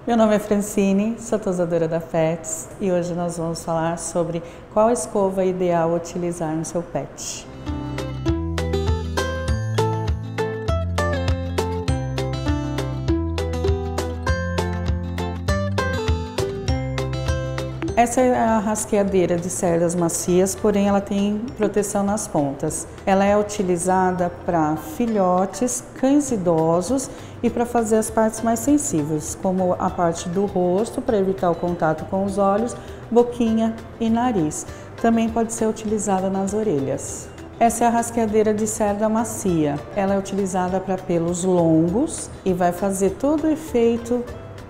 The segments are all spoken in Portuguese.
Meu nome é Francine, sou tosadora da Pets e hoje nós vamos falar sobre qual escova é ideal utilizar no seu pet. Essa é a rasqueadeira de cerdas macias, porém ela tem proteção nas pontas. Ela é utilizada para filhotes, cães idosos e para fazer as partes mais sensíveis, como a parte do rosto, para evitar o contato com os olhos, boquinha e nariz. Também pode ser utilizada nas orelhas. Essa é a rasqueadeira de cerda macia. Ela é utilizada para pelos longos e vai fazer todo o efeito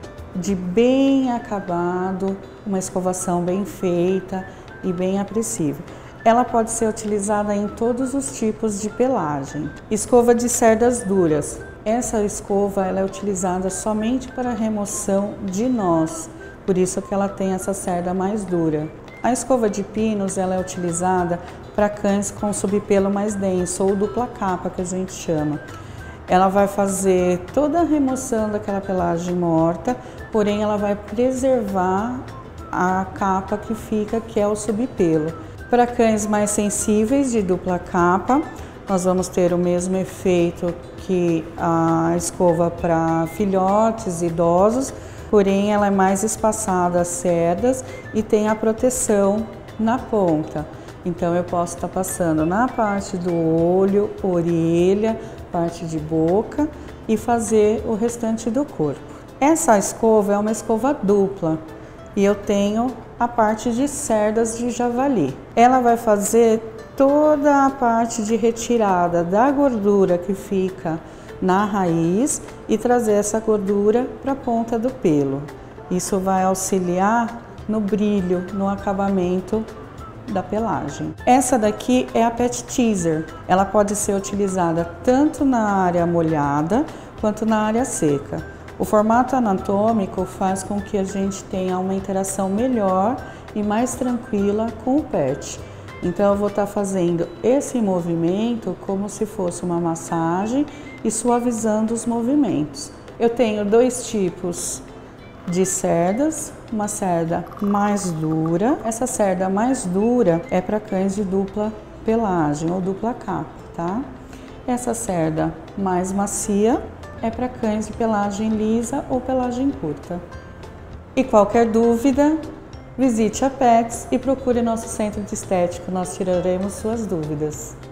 de bem acabado, uma escovação bem feita e bem apreciável. Ela pode ser utilizada em todos os tipos de pelagem. Escova de cerdas duras. Essa escova ela é utilizada somente para remoção de nós, por isso que ela tem essa cerda mais dura. A escova de pinos ela é utilizada para cães com subpelo mais denso ou dupla capa, que a gente chama. Ela vai fazer toda a remoção daquela pelagem morta, porém ela vai preservar a capa que fica, que é o subpelo. Para cães mais sensíveis de dupla capa, nós vamos ter o mesmo efeito que a escova para filhotes idosos, porém ela é mais espaçada as cerdas e tem a proteção na ponta. Então eu posso estar passando na parte do olho, orelha, parte de boca e fazer o restante do corpo. Essa escova é uma escova dupla e eu tenho a parte de cerdas de javali. Ela vai fazer toda a parte de retirada da gordura que fica na raiz e trazer essa gordura para a ponta do pelo. Isso vai auxiliar no brilho, no acabamento da pelagem. Essa daqui é a Pet Teaser. Ela pode ser utilizada tanto na área molhada quanto na área seca. O formato anatômico faz com que a gente tenha uma interação melhor e mais tranquila com o pet. Então eu vou estar fazendo esse movimento como se fosse uma massagem e suavizando os movimentos. Eu tenho dois tipos de cerdas, uma cerda mais dura. Essa cerda mais dura é para cães de dupla pelagem ou dupla capa, tá? Essa cerda mais macia é para cães de pelagem lisa ou pelagem curta. E qualquer dúvida, visite a Pets e procure nosso centro de estética, nós tiraremos suas dúvidas.